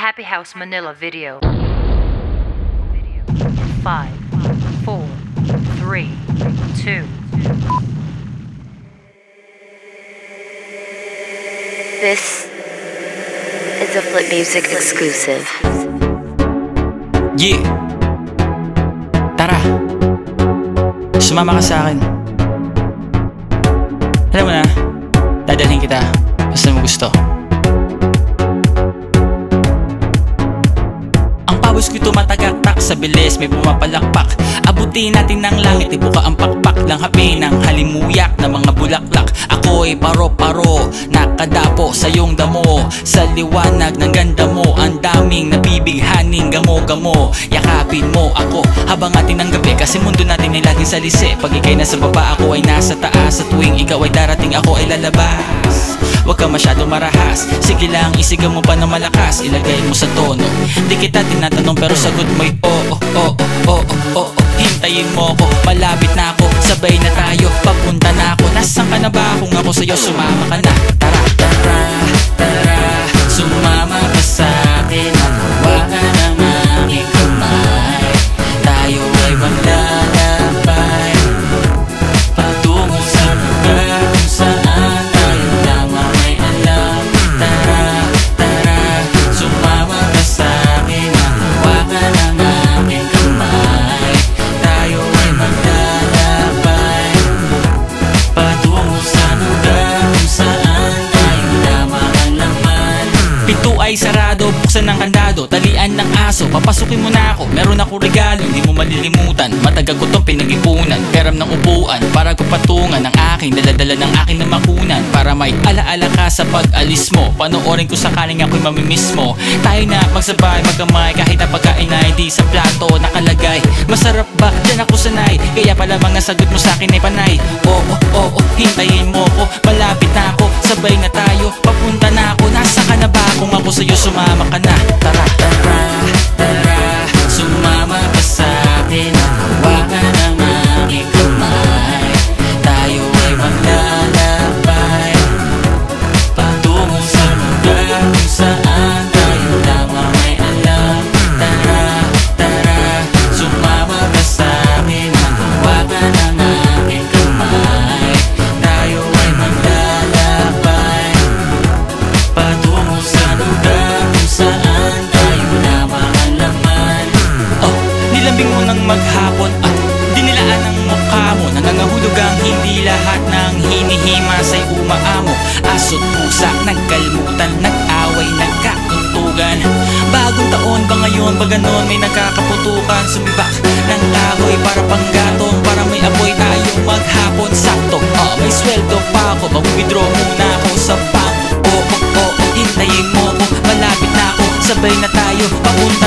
Happy House Manila video. 5, 4, 3, 2. This is a Flip Music exclusive. Yeah. Tara. Sumama ka sa akin. Alam mo na, dadalhin kita basta mo gusto. Ang pawis ko'y tumatagaktak sa bilis, may pumapalakpak. Abutin natin ng langit, ibuka ang pakpak lang hapi ng halimuyak na mga bulaklak. Ako'y paro-paro, nakadapo sa iyong damo. Sa liwanag ng ganda mo, ang daming nabibighaning gamo-gamo. Yakapin mo ako habang atin ang gabi, kasi mundo natin ay laging salisi. Pag ika'y nasa baba, ako ay nasa taas. Sa tuwing ikaw ay darating, ako ay lalabas. Huwag ka masyadong marahas, sige lang isigaw mo pa na malakas. Ilagay mo sa tono, di kita tinatanong pero sagot mo'y oo, oo, oo, oo. Hintayin mo ko, malapit na ako, sabay na tayo, papunta na ako. Nasaan ka na ba? Kung ako sa'yo, sumama ka na. Tara, tara, tara, sumama ka sa'kin. Hawakan ang aking kamay, tayo ay maglalakbay patungo sa lugar kung saan tayo lamang ay alam. Tara, tara, sumama ka sa'kin. Hawakan ang aking kamay, tayo ay maglalakbay patungo sa lugar kung saan tayo lamang ang laman. Pinto ay sarado, buksan ng kandado, talian ng aso, papasukin mo na ako. Meron ako regalo, hindi mo malilimutan. Matagal ko tong pinag-ipunan, peram ng upuan para ko patungan ng aking daladala ng aking namakunan. Para may alaala ka sa pag-alis mo, panoorin ko sakaling ako'y mamimiss mo. Tayo na magsabay, magkamay, kahit ang pagkain ay di sa plato nakalagay. Masarap ba? Diyan ako sanay, kaya pala mga sagot mo sa'kin ay panay. Oo, oo, hintayin mo ko, malapit na ako, sabay na tayo, papunta na ako. Nasa ka na ba? Kung ako sa'yo, sumama ka na. Tara, tara, tara, sumama ka sa'kin. Hawakan ang aking kamay, tayo ay maglalakbay patungo sa lugar kung saan tayo lamang ay alam. Tara, tara, sumama ka sa'kin. Hawakan ang aking kamay, tayo ay maglalakbay patungo sa lugar kung saan tayo lamang ang laman. Oh, nilambing mo ng maghapon at dinilaan ang mukha mo. Nangangahulog ang hindi lahat ng hinihimasay umaamo. Aso't pusa, nagkalmutan, nag-away, nagkakuntugan. Bagong taon ba ngayon? Ba ganon may nagkakaputukan? Sumibak ng kahoy para panggatong, para may apoy tayo maghapon. Sakto, may sweldo pa ako, mag-withdraw muna ako sa bank. Oo, oo, hintayin mo ko, malapit na ako, sabay na tayo, papunta